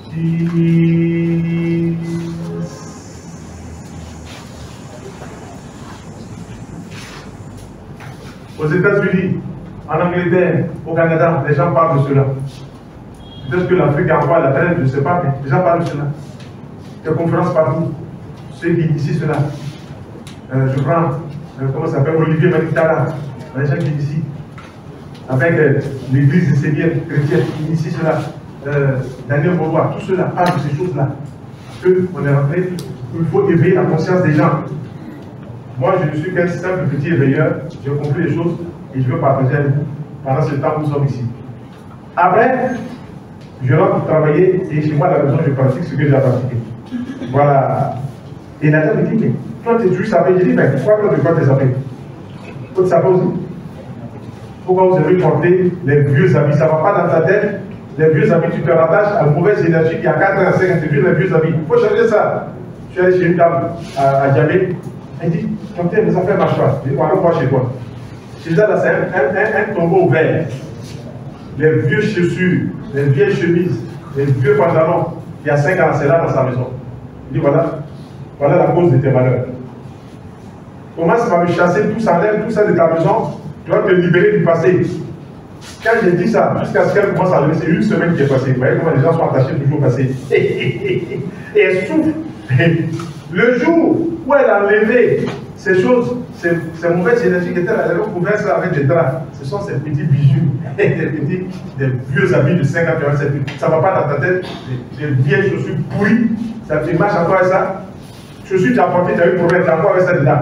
Aux États-Unis, en Angleterre, au Canada, les gens parlent de cela. Peut-être que l'Afrique en parle, la terre, je ne sais pas, mais les gens parlent de cela. Des conférences partout. Ceux qui initient cela. euh, je prends, euh, comment ça s'appelle, Olivier Manitara, les gens qui ici, avec euh, l'église sémienne chrétienne, qui initie cela, euh, Daniel Mauroy, tout cela parle de ces choses-là. On est rentré, il faut éveiller la conscience des gens. Moi, je ne suis qu'un simple petit éveilleur, j'ai compris les choses et je veux partager avec vous pendant ce temps où nous sommes ici. Après, je rentre travailler et chez moi à la maison, je pratique ce que j'ai pratiqué. Voilà. Et Nathan me dit, mais toi, tu es toujours sapé. J'ai dit, mais pourquoi toi, de quoi tu es sapé? Toi, tu sapé aussi. Pourquoi vous avez porté les vieux habits? Ça ne va pas dans ta tête. Les vieux habits, tu te rattaches à une mauvaise énergie qui a quatre ans, cinq ans, c'est les vieux habits. Il faut changer ça. Je suis allé chez une dame à, à Djamé. Elle dit, docteur, les affaires ne marchent pas. Je dis, voilà, quoi chez toi? Chez elle, c'est un, un, un, un tombeau vert. Les vieux chaussures, les vieilles chemises, les vieux pantalons, il y a cinq ans, c'est là dans sa maison. Il dit, voilà, voilà la cause de tes malheurs. Commence par me chasser tout ça, tout ça de ta maison, tu vas te libérer du passé. Quand j'ai dit ça, jusqu'à ce qu'elle commence à lever, c'est une semaine qui est passée. Vous voyez comment les gens sont attachés toujours au passé. Et elle souffre. Le jour où elle a enlevé ces choses, ces, ces mauvaises énergies qui étaient là, elle a couvert ça avec des draps. Ce sont ces petits bijoux, des petits, des vieux habits de cinq ans, ça ne va pas dans ta tête, des, des vieilles chaussures pourries, ça te marche encore avec ça. Chaussures, tu as porté, tu as eu problème, tu as encore avec ça dedans.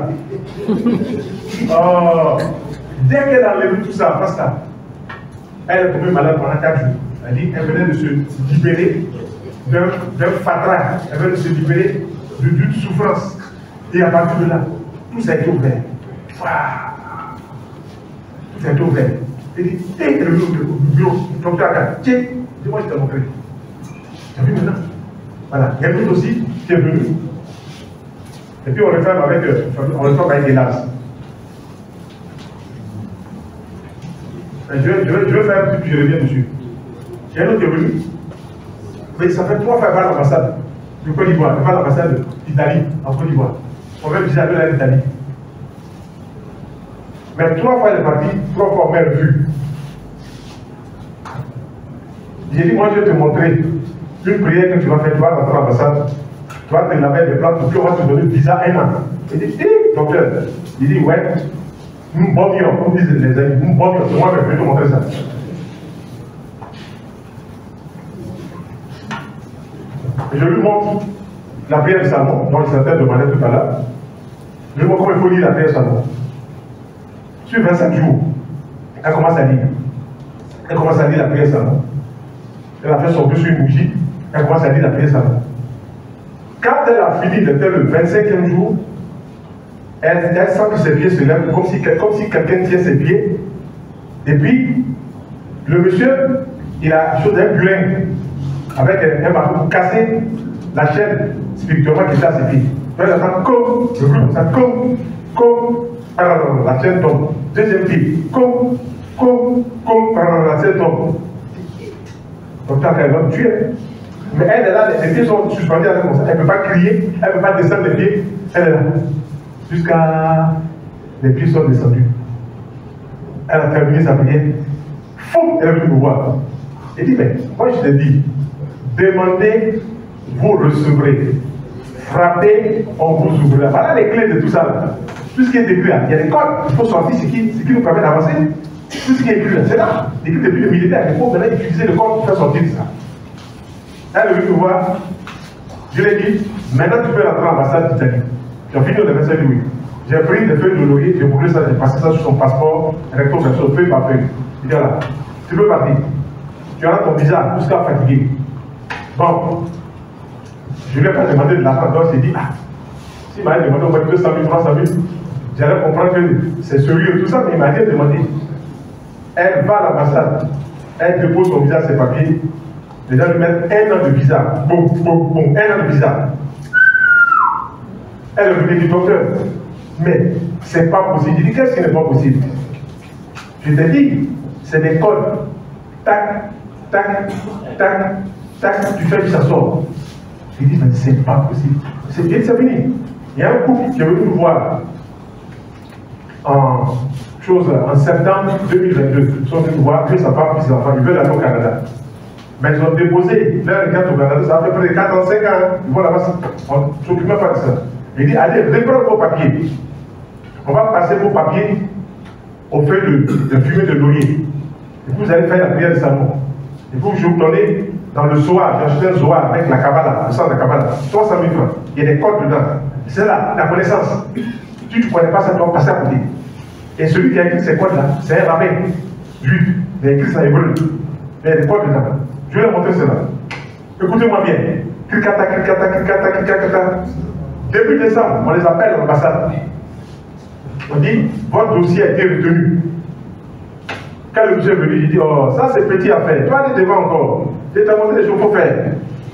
Oh, dès qu'elle a enlevé tout ça, basta. Elle est tombée malade pendant quatre jours. Elle dit qu'elle venait de se libérer d'un fatras, elle venait de se libérer d'une souffrance. Et à partir de là, tout ça a été ouvert. Tout ça a été ouvert. Elle dit, t'es le bureau, docteur Aga, tiens, dis-moi, je t'ai montré. Tu as vu maintenant? Voilà. Il y a une autre aussi qui est venue. Et puis on referme avec, on referme avec des lases. Je vais, je, vais, je vais faire un truc, je reviens dessus. Il y a un autre qui est venu. Mais ça fait trois fois qu'elle va à l'ambassade de Côte d'Ivoire, elle va à l'ambassade d'Italie, en Côte d'Ivoire. On va visiter la l'Italie. Mais trois fois elle est partie, trois fois même vue. J'ai dit, moi je vais te montrer une prière que tu vas faire, tu vas rentrer à l'ambassade, tu vas te laver les plans, puis on va te donner le visa un an. Il dit, eh, docteur, il dit, ouais. Nous bombions, comme disent les amis, nous bombions, c'est moi qui vais te montrer ça. Et je lui montre la prière du Salomon, dont il s'était demandé tout à l'heure. Je lui montre comment il faut lire la prière du Salomon. Sur vingt-sept jours, elle commence à lire. Elle commence à lire la prière du Salomon. Elle a fait son deux sur une bougie, elle commence à lire la prière du Salomon. Quand elle a fini, c'était le vingt-cinquième jour, Elle, elle sent que ses pieds se lèvent comme si, comme si quelqu'un tient ses pieds. Et puis, le monsieur, il a chose un burin avec un, un marteau pour casser la chaîne spirituellement qui était à ses pieds. Donc, elle attend comme, le bruit comme ça, comme, comme, ah non, non, la chaîne tombe. Deuxième pied, comme, comme, comme, ah non, la chaîne tombe. Donc, tant qu'elle va me tuer. Mais elle est là, les pieds sont suspendus comme ça. Elle ne peut pas crier, elle ne peut pas descendre les pieds. Elle est là. Jusqu'à les pieds sont descendus. Elle a terminé sa prière. Fou, elle est venue me voir. Elle dit, mais moi je t'ai dit, demandez, vous recevrez. Frappez, on vous ouvrira. Voilà les clés de tout ça. Là. Tout ce qui est écrit là. Il y a des codes. Il faut sortir ce qui, ce qui nous permet d'avancer. Tout ce qui est écrit là. C'est là. Écrit depuis le militaire. Il faut maintenant utiliser le code pour faire sortir ça. Elle est venue me voir. Je lui ai dit, maintenant tu peux rentrer à l'ambassade d'Italie. J'ai fini le vingt-cinq louis. J'ai pris des feuilles de laurier, j'ai brûlé ça, j'ai passé ça sur son passeport, recto verso, feuille par feuille. Il dit voilà, tu peux partir. Tu as ton visa jusqu'à fatigué. Bon, je ne lui ai pas demandé de l'argent, donc j'ai dit, ah, s'il m'avait demandé au moins deux cent mille, trois cent mille, j'allais comprendre que c'est sérieux et tout ça, mais il m'a rien demandé. Elle va à l'ambassade, elle dépose son visa, ses papiers, les gens lui mettent un an de visa, boum, boum, boum, un an de visa. Elle est venue du docteur, mais c'est pas possible. Je dis, qu'est-ce qui n'est pas possible? Je te dis, c'est des codes. Tac, tac, tac, tac, tu fais que ça sort. Je dis, mais c'est pas possible. C'est bien, c'est fini. Il y a un couple qui est venu nous voir en, chose, en septembre deux mille vingt-deux. Ils sont venus nous voir, que sa femme et ses enfants, ils veulent aller au Canada. Mais ils ont déposé leur carte au Canada, ça fait près de quarante-cinq ans. Ils vont là-bas, on ne s'occupe pas de ça. Il dit, allez, reprendre vos papiers. on va passer vos papiers au feu de, de fumée de laurier. Et puis vous allez faire la prière de Salomon. Et puis je vous donnez dans le Zohar, j'ai acheté un Zohar avec la Kabbalah, le sang de la Kabbalah, trois cent mille francs. Il y a des codes dedans. C'est là, la connaissance. Si tu ne connais pas ça, tu vas passer à côté. Et celui qui a écrit ces codes-là, c'est un rabbin juif. Il a écrit ça en hébreu. Il y a des codes dedans. Je vais vous montrer cela. Écoutez-moi bien. Krikata, krikata, krikata, krikata. Début décembre, on les appelle à l'ambassade. On dit, votre dossier a été retenu. Quand le monsieur est venu, il dit, oh, ça c'est petit à faire. Tu vas aller devant encore. Je t'ai montré les choses qu'il faut faire.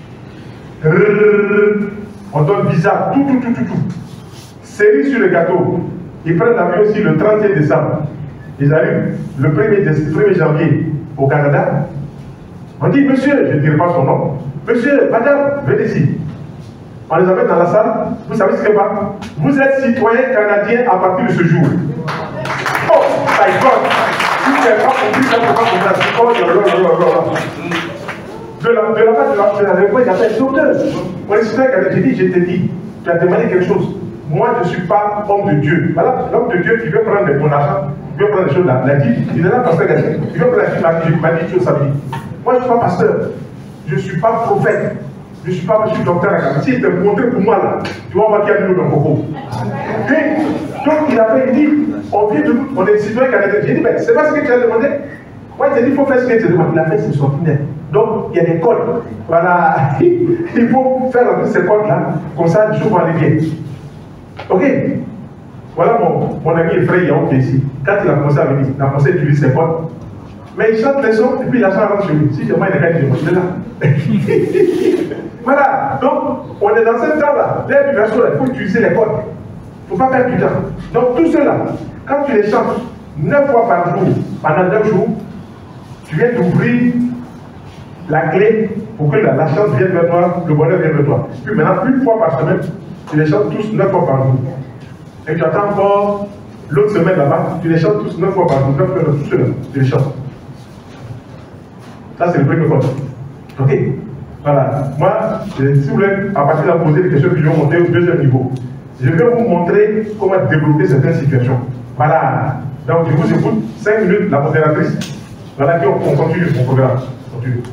On donne visa, tout, tout, tout, tout, tout. Série sur le gâteau. Ils prennent l'avion aussi le trente et un décembre. Ils arrivent le premier janvier au Canada. On dit, monsieur, je ne dirai pas son nom. Monsieur, madame, venez ici. On les amène dans la salle. Vous savez ce que c'est? Vous êtes citoyen canadien à partir de ce jour. Oh, my God! Si tu n'as pas compris, ça ne peut pas comprendre. Oh, là, là, là, là. De la part de la, de la réponse, il appelle docteur. Mon citoyen canadien, j'ai dit, je t'ai dit, tu as demandé quelque chose. Moi, je ne suis pas homme de Dieu. Voilà, l'homme de Dieu qui veut prendre de mon argent, qui veut prendre des choses là. Il a dit, il est là parce qu'il veut prendre la vie, m'a dit, tu samedi. Moi, je ne suis pas pasteur. Je ne suis pas prophète. Je ne suis pas, je suis docteur à Canada. S'il te montré pour moi là, tu vas voir qu'il y a de l'eau dans le coco. Et donc il avait dit, on vient de nous, on est citoyen canadien. J'ai dit, mais c'est pas ce que tu as demandé. Moi, il t'a dit, il faut faire ce que tu as demandé. Il a fait ses sorties. Donc il y a des codes. Voilà, il faut faire ces codes là, comme ça, les choses vont aller bien. Ok. Voilà mon, mon ami et frère Yaouk qui est ici. Quand il a commencé à venir, il a commencé à utiliser ses codes. Mais il chante les sons et puis il a ça rentre chez lui. Si demain il est là, il est là. Voilà, donc on est dans ce temps-là. Dès le verso, il faut utiliser les codes. Il ne faut pas perdre du temps. Donc tout cela, quand tu les chantes neuf fois par jour, pendant neuf jours, tu viens d'ouvrir la clé pour que la, la chance vienne vers toi, le bonheur vienne vers toi. Puis maintenant, une fois par semaine, tu les chantes tous neuf fois par jour. Et tu attends encore l'autre semaine là-bas, tu les chantes tous neuf fois par jour, neuf fois, tout cela, tu les chantes. Ça, c'est le premier code. Ok? Voilà. Moi, si vous voulez, à partir de là, poser des questions qui vont monter au deuxième niveau. Je vais vous montrer comment développer certaines situations. Voilà. Donc, je vous écoute. cinq minutes, la modératrice. Voilà, puis on, on continue mon programme. On continue.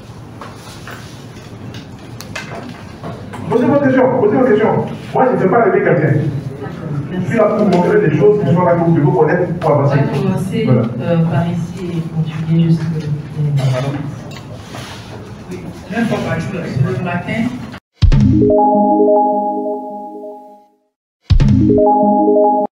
Posez vos questions. Posez vos questions. Moi, je ne fais pas rêver quelqu'un. Je suis là pour vous montrer des choses qui sont là pour vous connaître pour avancer. On va commencer voilà. euh, par ici et continuer jusqu'au oui, neuf fois par jour, le matin.